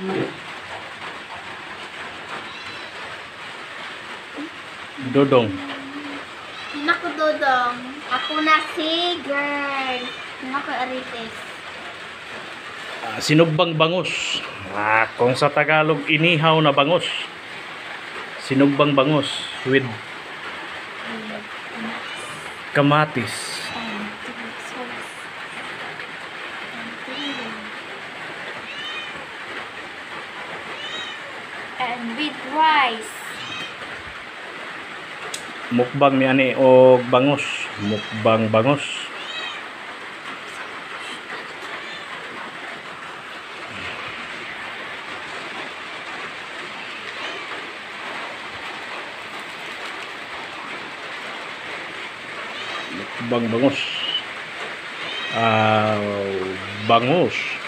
Dodong. Naku, Dodong. Ako na si girl. Naku, Arites. Sinugbang bangus. Kung sa Tagalog, inihaw na bangus. Sinugbang bangus with kamatis. And with rice. Mukbang ni ani og bangus. Mukbang bangus. Mukbang bangus. Bangus.